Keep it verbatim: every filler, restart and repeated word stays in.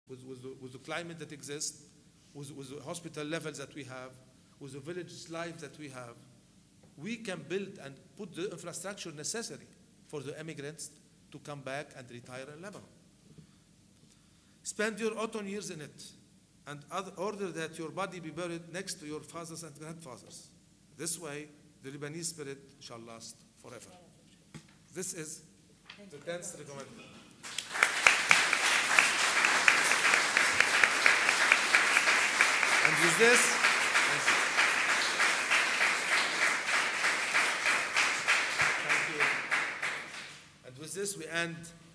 with, with, the, with the climate that exists, with, with the hospital levels that we have, with the village life that we have, we can build and put the infrastructure necessary for the immigrants to come back and retire in Lebanon. Spend your autumn years in it, and order that your body be buried next to your fathers and grandfathers. This way, the Lebanese spirit shall last forever. This is the tenth recommendation. And with this, thank you. Thank you. And with this, we end